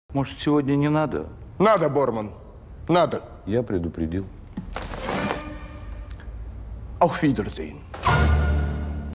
Может, сегодня не надо? Надо, Борман, надо. Я предупредил. Auf Wiedersehen.